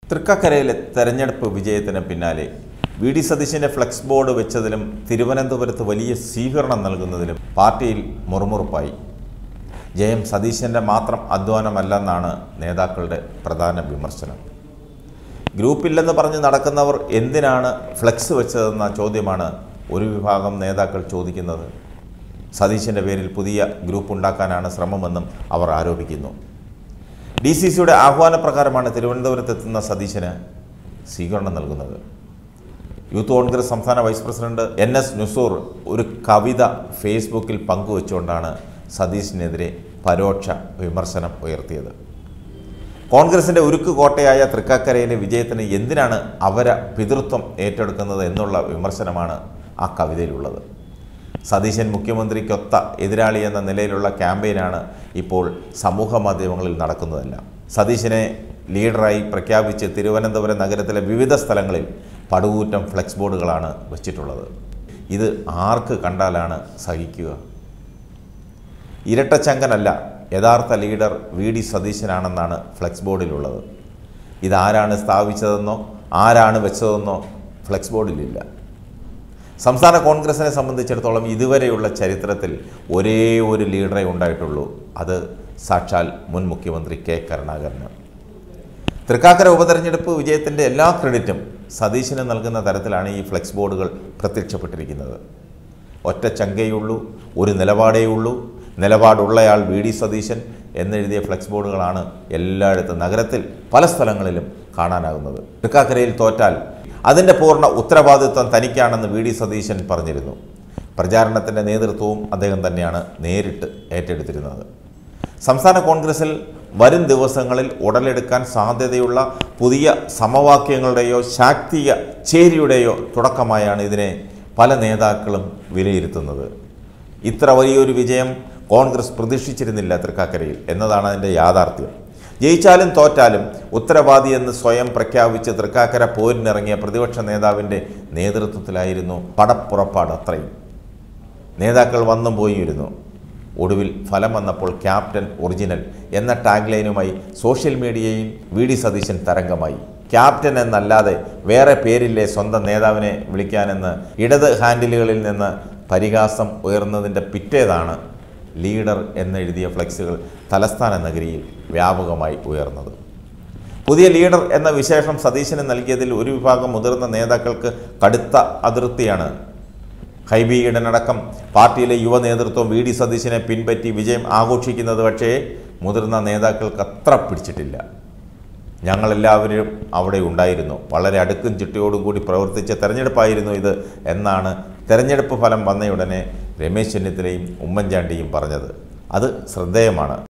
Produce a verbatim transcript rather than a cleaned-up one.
തൃക്കക്കരയിലെ തെരഞ്ഞെടുപ്പ് വിജയത്തിന് പിന്നാലെ വി ഡി സതീശൻ്റെ ഫ്ലെക്സ് ബോർഡ് വെച്ചതിലും തിരുവനന്തപുരത്ത് വലിയ സ്വീകരണം നൽകുന്നതിലും പാർട്ടിയിൽ മുറുമുറുപ്പായി. ജയം സതീശൻ്റെ മാത്രം അധ്വാനമല്ലെന്നാണ് നേതാക്കളുടെ പ്രധാന വിമർശനം. ഗ്രൂപ്പില്ലെന്ന് പറഞ്ഞ് നടക്കുന്നവർ എന്തിനാണ് ഫ്ലെക്സ് വെച്ചതെന്ന ചോദ്യമാണ് ഒരു വിഭാഗം നേതാക്കൾ ചോദിക്കുന്നത്. സതീശൻ്റെ പേരിൽ പുതിയ ഗ്രൂപ്പ് ഉണ്ടാക്കാനാണ് ശ്രമമെന്നും അവർ ആരോപിക്കുന്നു. ഡി സി സിയുടെ ആഹ്വാനപ്രകാരമാണ് തിരുവനന്തപുരത്തെത്തുന്ന സതീശന് സ്വീകരണം നൽകുന്നത്. യൂത്ത് കോൺഗ്രസ് സംസ്ഥാന vice president N S Nusoor ഒരു കവിത ഫേസ്ബുക്കിൽ പങ്കുവച്ചുകൊണ്ടാണ് സതീശിനെതിരെ പരോക്ഷ വിമർശനം ഉയർത്തിയത്. കോൺഗ്രസിൻ്റെ ഉരുക്ക് കോട്ടയായ തൃക്കാക്കരയിലെ വിജയത്തിന് എന്തിനാണ് അവര പിതൃത്വം ഏറ്റെടുക്കുന്നത് എന്നുള്ള വിമർശനമാണ് ആ കവിതയിലുള്ളത്. സതീശൻ മുഖ്യമന്ത്രിക്കൊത്ത എതിരാളി എന്ന നിലയിലുള്ള ക്യാമ്പയിനാണ് ഇപ്പോൾ സമൂഹ മാധ്യമങ്ങളിൽ നടക്കുന്നതെല്ലാം. സതീശനെ ലീഡറായി പ്രഖ്യാപിച്ച് തിരുവനന്തപുരം നഗരത്തിലെ വിവിധ സ്ഥലങ്ങളിൽ പടുകൂറ്റം ഫ്ലെക്സ് ബോർഡുകളാണ് വച്ചിട്ടുള്ളത്. ഇത് ആർക്ക് കണ്ടാലാണ് സഹിക്കുക? ഇരട്ടച്ചങ്കനല്ല, യഥാർത്ഥ ലീഡർ വി ഡി സതീശനാണെന്നാണ് ഫ്ലെക്സ് ബോർഡിലുള്ളത്. ഇതാരാണ് സ്ഥാപിച്ചതെന്നോ ആരാണ് വെച്ചതെന്നോ ഫ്ലെക്സ് ബോർഡിലില്ല. സംസ്ഥാന കോൺഗ്രസിനെ സംബന്ധിച്ചിടത്തോളം ഇതുവരെയുള്ള ചരിത്രത്തിൽ ഒരേ ഒരു ലീഡറെ ഉണ്ടായിട്ടുള്ളൂ. അത് സാക്ഷാൽ മുൻ മുഖ്യമന്ത്രി കെ കരുണാകരന്. തൃക്കാക്കര ഉപതെരഞ്ഞെടുപ്പ് വിജയത്തിൻ്റെ എല്ലാ ക്രെഡിറ്റും സതീശന് നൽകുന്ന തരത്തിലാണ് ഈ ഫ്ലെക്സ് ബോർഡുകൾ പ്രത്യക്ഷപ്പെട്ടിരിക്കുന്നത്. ഒറ്റ ചങ്കയുള്ളൂ, ഒരു നിലപാടേ ഉള്ളൂ, നിലപാടുള്ളയാൾ വി ഡി സതീശൻ എന്നെഴുതിയ ഫ്ലെക്സ് ബോർഡുകളാണ് എല്ലായിടത്തും നഗരത്തിൽ പല സ്ഥലങ്ങളിലും കാണാനാകുന്നത്. തൃക്കാക്കരയിൽ തോറ്റാൽ അതിൻ്റെ പൂർണ്ണ ഉത്തരവാദിത്വം തനിക്കാണെന്ന് വി ഡി സതീശൻ പറഞ്ഞിരുന്നു. പ്രചാരണത്തിൻ്റെ നേതൃത്വവും അദ്ദേഹം തന്നെയാണ് നേരിട്ട് ഏറ്റെടുത്തിരുന്നത്. സംസ്ഥാന കോൺഗ്രസിൽ വരും ദിവസങ്ങളിൽ ഉടലെടുക്കാൻ സാധ്യതയുള്ള പുതിയ സമവാക്യങ്ങളുടെയോ ശാക്തിക ചേരിയുടെയോ തുടക്കമായാണ് ഇതിനെ പല നേതാക്കളും വിലയിരുത്തുന്നത്. ഇത്ര വലിയൊരു വിജയം കോൺഗ്രസ് പ്രതീക്ഷിച്ചിരുന്നില്ല തൃക്കാക്കരയിൽ എന്നതാണ് അതിൻ്റെ യാഥാർത്ഥ്യം. ജയിച്ചാലും തോറ്റാലും ഉത്തരവാദിയെന്ന് സ്വയം പ്രഖ്യാപിച്ച് തൃക്കാക്കര പോരിനിറങ്ങിയ പ്രതിപക്ഷ നേതാവിൻ്റെ നേതൃത്വത്തിലായിരുന്നു പടപ്പുറപ്പാട്. അത്രയും നേതാക്കൾ വന്നും പോയിരുന്നു. ഒടുവിൽ ഫലം വന്നപ്പോൾ ക്യാപ്റ്റൻ ഒറിജിനൽ എന്ന ടാഗ് ലൈനുമായി സോഷ്യൽ മീഡിയയിൽ വി ഡി സതീശൻ തരംഗമായി. ക്യാപ്റ്റൻ എന്നല്ലാതെ വേറെ പേരില്ലേ സ്വന്തം നേതാവിനെ വിളിക്കാനെന്ന് ഇടത് ഹാൻഡിലുകളിൽ നിന്ന് പരിഹാസം ഉയർന്നതിൻ്റെ പിറ്റേതാണ് ലീഡർ എന്നെഴുതിയ ഫ്ലെക്സുകൾ തലസ്ഥാന നഗരിയിൽ വ്യാപകമായി ഉയർന്നത്. പുതിയ ലീഡർ എന്ന വിശേഷം സതീശന് നൽകിയതിൽ ഒരു വിഭാഗം മുതിർന്ന നേതാക്കൾക്ക് കടുത്ത അതൃപ്തിയാണ്. ഹൈബി ഈഡനടക്കം പാർട്ടിയിലെ യുവ നേതൃത്വം വി ഡി സതീശനെ പിൻപറ്റി വിജയം ആഘോഷിക്കുന്നത് പക്ഷേ മുതിർന്ന നേതാക്കൾക്ക് അത്ര പിടിച്ചിട്ടില്ല. ഞങ്ങളെല്ലാവരും അവിടെ ഉണ്ടായിരുന്നു, വളരെ അടുക്കും ചിട്ടയോടും കൂടി പ്രവർത്തിച്ച തെരഞ്ഞെടുപ്പായിരുന്നു ഇത് എന്നാണ് തെരഞ്ഞെടുപ്പ് ഫലം വന്നയുടനെ രമേശ് ചെന്നിത്തലയും ഉമ്മൻചാണ്ടിയും പറഞ്ഞത്. അത് ശ്രദ്ധേയമാണ്.